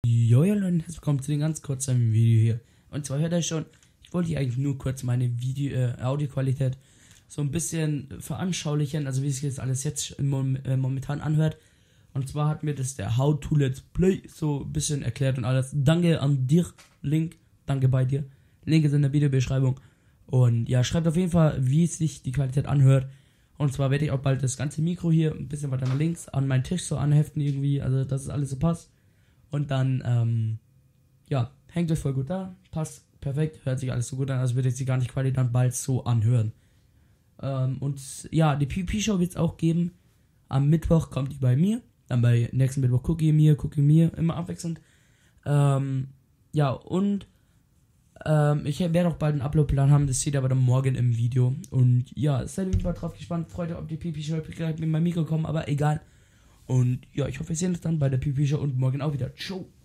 Jo, ja Leute, herzlich willkommen zu dem ganz kurzen Video hier. Und zwar hört ihr schon, ich wollte hier eigentlich nur kurz meine Audioqualität so ein bisschen veranschaulichen, also wie sich das alles jetzt momentan anhört. Und zwar hat mir das der How to Let's Play so ein bisschen erklärt und alles. Danke an dir, Link, danke bei dir. Link ist in der Videobeschreibung. Und ja, schreibt auf jeden Fall, wie sich die Qualität anhört. Und zwar werde ich auch bald das ganze Mikro hier ein bisschen weiter nach links an meinen Tisch so anheften irgendwie, also dass es alles so passt. Und dann, ja, hängt euch voll gut da, passt perfekt, hört sich alles so gut an, also würde ich sie gar nicht quasi dann bald so anhören. Und ja, die PvP-Show wird es auch geben. Am Mittwoch kommt die bei mir, dann bei nächsten Mittwoch Cookie mir, immer abwechselnd. Ja, und ich werde auch bald einen Upload-Plan haben, das seht ihr aber dann morgen im Video. Und ja, seid auf jeden Fall drauf gespannt, freut euch, ob die PvP-Show gleich mit meinem Mikro kommen, aber egal. Und ja, ich hoffe, wir sehen uns dann bei der PvP-Show und morgen auch wieder. Ciao!